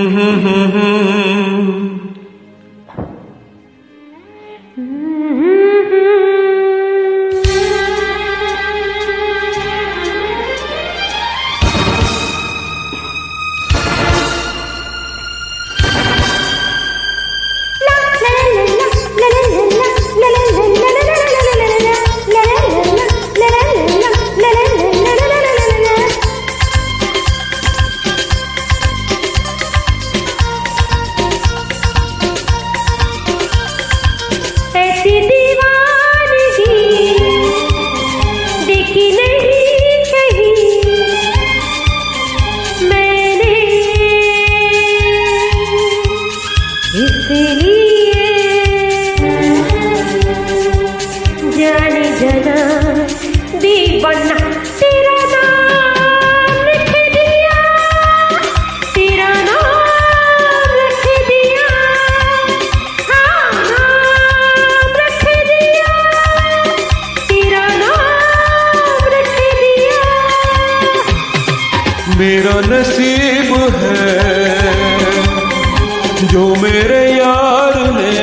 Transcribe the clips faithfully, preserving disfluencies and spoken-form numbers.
मेरा नसीब है जो मेरे यार ने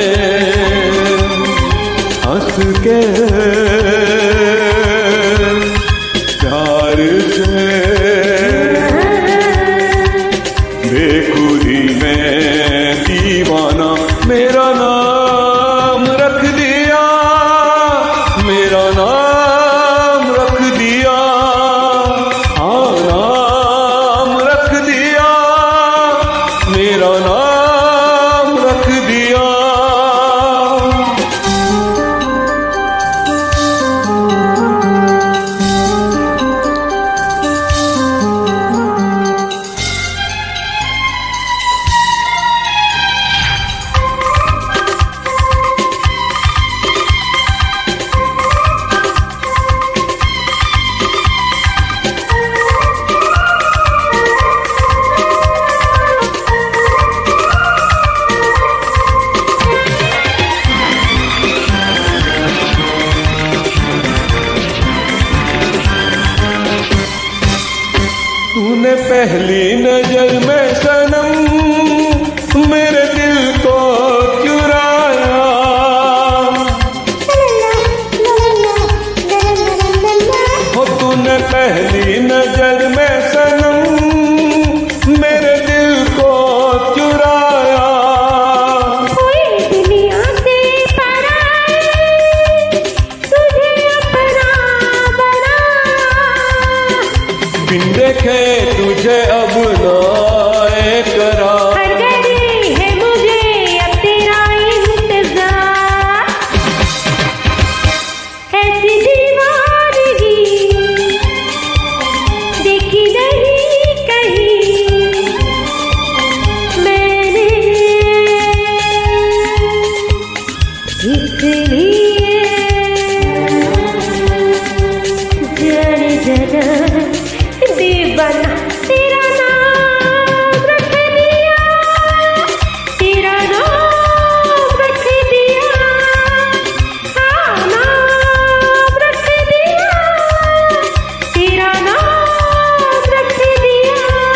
हंस के प्यार से बेखुदी में दीवाना मेरा नाम रख दिया, मेरा नाम रख दिया, हाँ नाम रख दिया, मेरा नाम रख दिया। तूने पहली नजर में सनम मेरे दिल को चुराया, हो तूने पहली नजर में सनम मेरे दिल को चुराया। कोई दुनिया से पराई तुझे अपना बना, बिन देखे तुझे अब नाए करा, हर घड़ी है मुझे अब तेरा इंतजार। ऐसी दीवानगी देखी नहीं कहीं मैंने, इसलिए जाने जाना दीवाना तेरा नाम रख दिया, तेरा नाम रख दिया, हाँ नाम रख दिया, तेरा नाम रख दिया।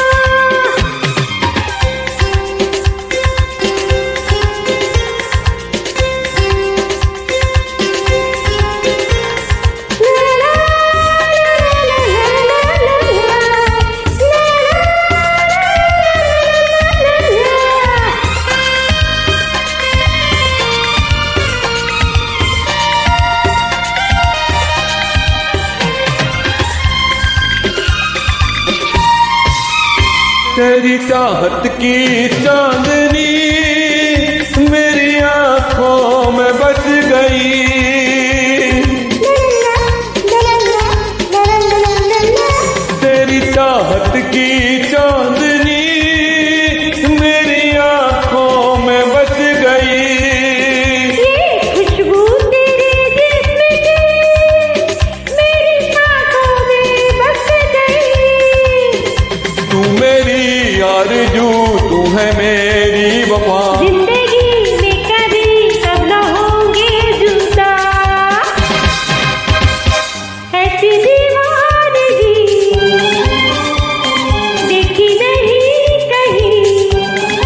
तेरी चाहत की चांदनी मेरी आंखों में बच गई, तेरी चाहत की चांदनी मेरी आंखों में बच गई। ये खुशबू तेरे जिस्म की मेरी आँखों में बस गई, तू मेरी आरज़ू तू है मेरी वफा, जिंदगी में कभी सब न होंगे जुदा। ऐसी दीवानगी देखी नहीं कहीं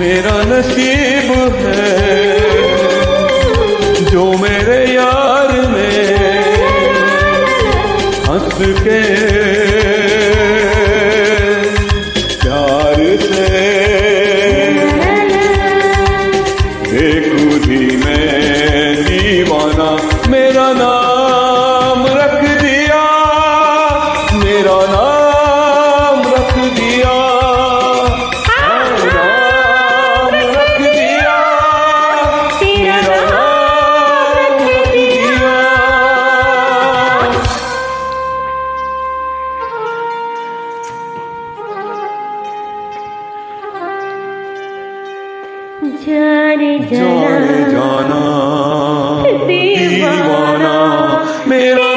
मेरा नसीब है जो मेरे यार ने हंस के प्यार से देखूं भी मैं दीवाना मेरा नाम रख दिया, मेरा नाम रख दिया, नाम रख दिया, मेरा नाम रख दिया। जाने जाने जाना दीवाना मेरा